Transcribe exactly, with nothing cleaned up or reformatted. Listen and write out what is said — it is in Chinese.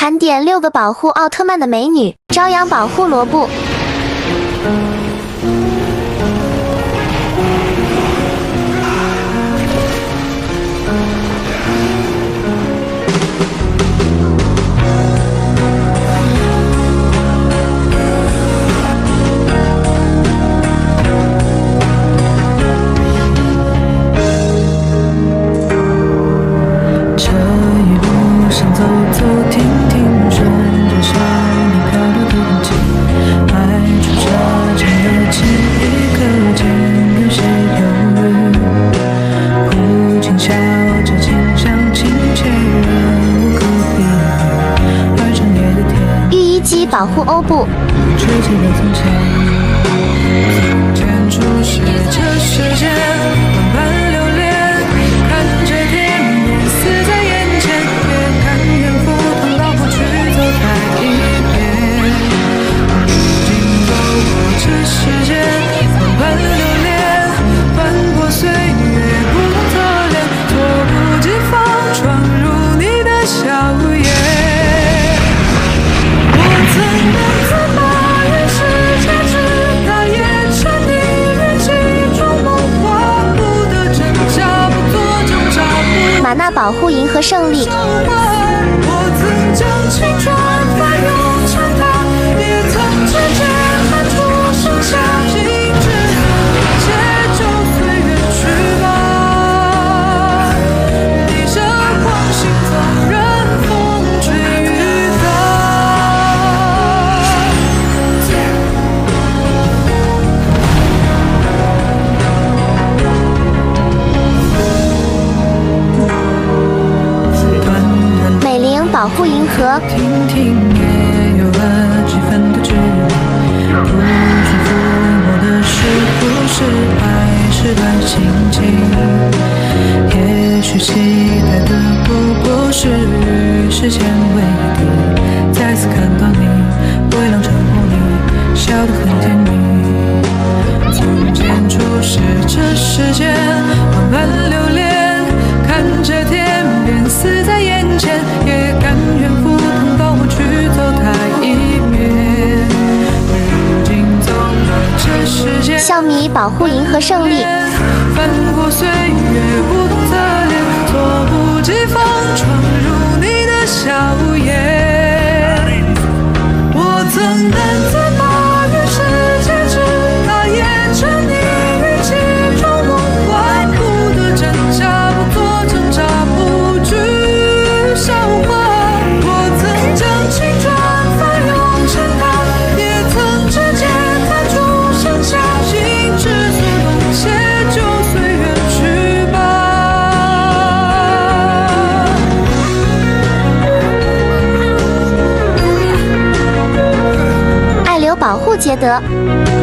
盘点六个保护奥特曼的美女，朝阳保护罗布。保护欧布。玛纳保护银河胜利。保护银河。听听也有了几分的距离，不是抚摸的是不是还是段心情？也许期待的不过是与时间为敌。再次看到你，微凉晨光里笑得很甜蜜。从前初识这世间，万般留恋，看着天边死在眼前，也甘愿赴汤蹈火去走它一遍。如今走了这世间，笑迷保护银河胜利。翻过岁月不同侧脸，猝不及防闯入你的笑颜。我曾胆自把与世界之大演成你与其中梦幻，不得真假，不做挣扎，不惧笑话。我曾将青春翻涌成她，也曾直接弹出盛夏，心之所动，且就随缘去吧。爱流保护捷德。